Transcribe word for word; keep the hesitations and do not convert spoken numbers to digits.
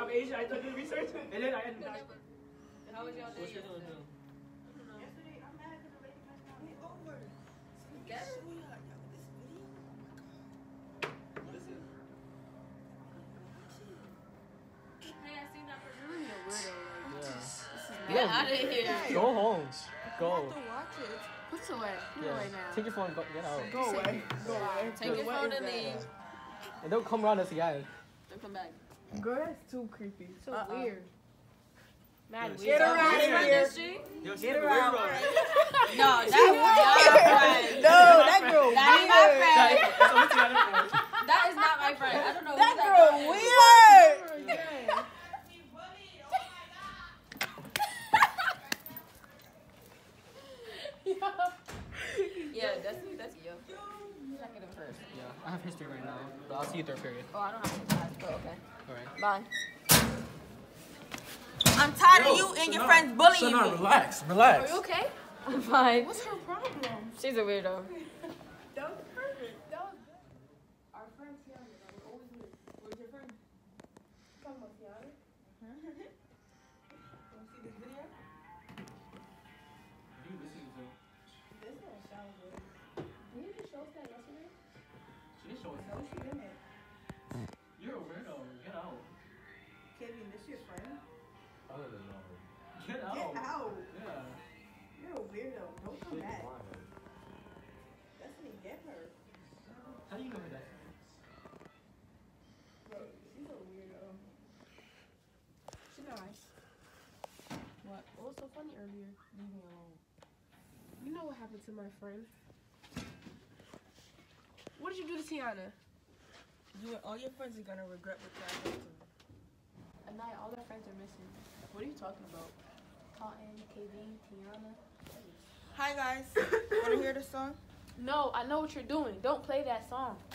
I'm Asian. I started doing research, and then I ended up. How was y'all day? What's your doing? Yesterday, I'm mad because the lady passed out. It's over. Get it? What is it? Hey, I seen that person. You're a weirdo. Yeah. Get out of here. Go home. Go. You have to watch it. Put it away. Put it Yeah. away now. Take your phone. Go, get out. Go away. Go away. Take your What phone is and that? leave. And don't come around us again. Don't come back. Girl, that's too creepy. So Uh-uh. weird. Mad Get weird. her out of Friend, here. is she? Yo, Get her out. No, that's not my friend. No, that girl That ain't my weird. friend. So what's the other one? That is not my friend. I don't know That who girl that weird. Yeah, that's that's yo. Check it in first. Yeah, I have history right now, but I'll see you third period. Oh, I don't have to class, but okay. All right. Bye. I'm tired Yo, of you and your Shana, friends bullying Shana, me. relax, Are relax. you okay? I'm fine. What's her problem? She's a weirdo. That was perfect. That was good. Our friend Tiana, that was always with. Where's your friend? Come on, Tiana. Want to see this video? This don't sound good. Did you just show us that yesterday? She didn't show us. No, she didn't. You're a weirdo. Get out. Kevin, this your friend? Get out. Get out. Yeah. You're a weirdo. Don't come back. Destiny, get her. How do you know her that? Bro, she's a weirdo. She's nice. What? What was so funny earlier? Leave me alone. You know what happened to my friend? What did you do to Tiana? You and all your friends are gonna regret what you did to me. At night, all their friends are missing. What are you talking about? Cotton, K V, Tiana. Hi guys. Wanna hear the song? No, I know what you're doing. Don't play that song.